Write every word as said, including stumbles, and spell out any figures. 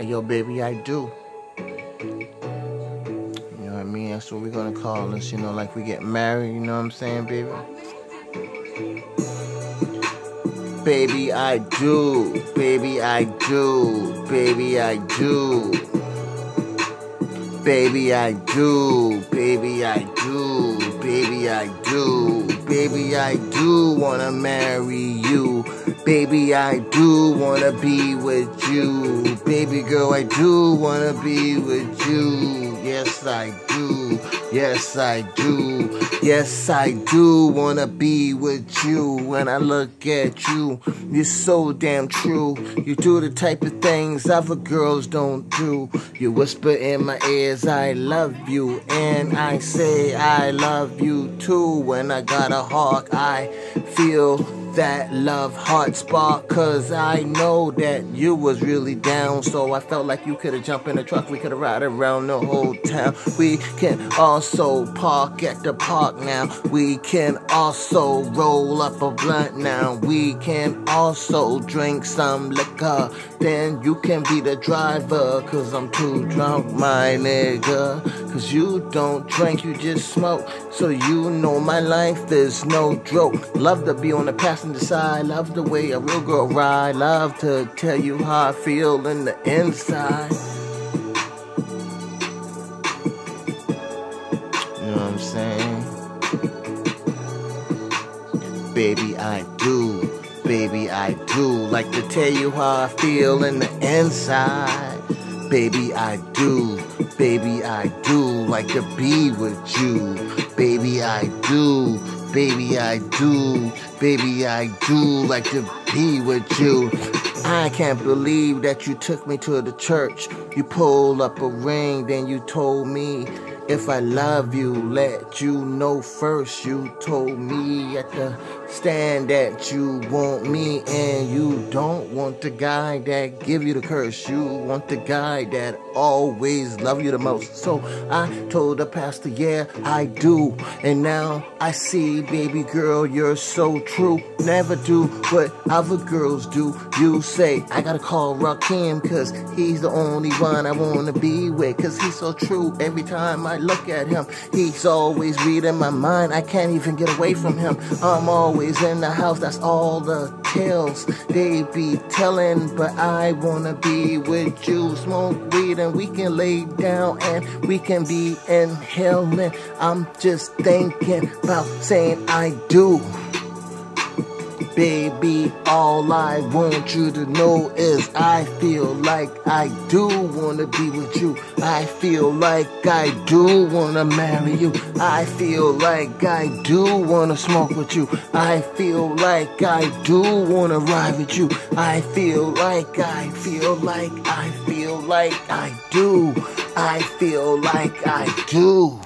yo, baby, I do. You know what I mean? That's what we're gonna call this, you know, like we get married, you know what I'm saying, baby? Baby, I do. Baby, I do. Baby, I do. Baby, I do. Baby, I do. Baby, I do. Baby, I do wanna marry you. Baby, I do wanna be with you. Baby girl, I do wanna be with you. Yes, I do. Yes, I do. Yes, I do wanna be with you. When I look at you, you're so damn true. You do the type of things other girls don't do. You whisper in my ears, I love you. And I say I love you too. When I got a heart, I feel that love heart spark, cause I know that you was really down. So I felt like you could've jumped in the truck, we could've ride around the whole town. We can also park at the park now. We can also roll up a blunt now. We can also drink some liquor. Then you can be the driver, cause I'm too drunk, my nigga. Cause you don't drink, you just smoke. So you know my life is no joke. Love to be on the passenger side, love the way a real girl ride. Love to tell you how I feel in the inside. You know what I'm saying? Baby, I do. Baby, I do like to tell you how I feel in the inside. Baby, I do. Baby, I do like to be with you. Baby, I do. Baby, I do. Baby, I do like to be with you. I can't believe that you took me to the church. You pulled up a ring, then you told me if I love you, let you know first. You told me at the stand that you want me, and you don't want the guy that give you the curse. You want the guy that always love you the most. So I told the pastor, yeah, I do. And now I see, baby girl, you're so true. Never do what other girls do. You say, I gotta call Rakim, cause he's the only one I wanna be with. Cause he's so true. Every time I look at him, he's always reading my mind. I can't even get away from him. I'm always in the house, that's all the tales they be telling. But I wanna be with you. Smoke weed and we can lay down and we can be inhaling. I'm just thinking about saying I do. Baby, all I want you to know is I feel like I do wanna be with you. I feel like I do wanna marry you. I feel like I do wanna smoke with you. I feel like I do wanna ride with you. I feel like I feel like I feel like I do. I feel like I do.